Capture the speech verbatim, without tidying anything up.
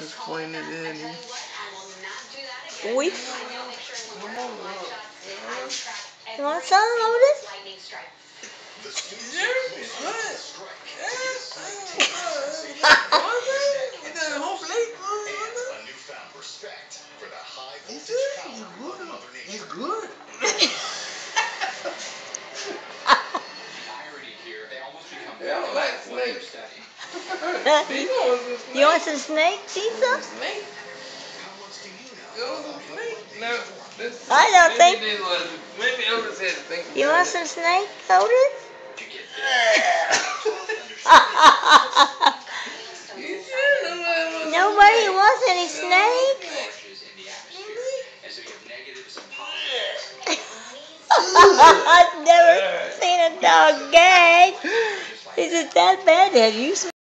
disappointed in you. We. You want some, Otis? He's good. Yeah, I don't like snakes. You want some snake pizza? Snake? You want some snake? No. This, I don't think. This was, maybe Otis had to think about You want it. some snake, Otis? Nobody wants any snake. I've never seen a dog gag. Is it that bad? Have you?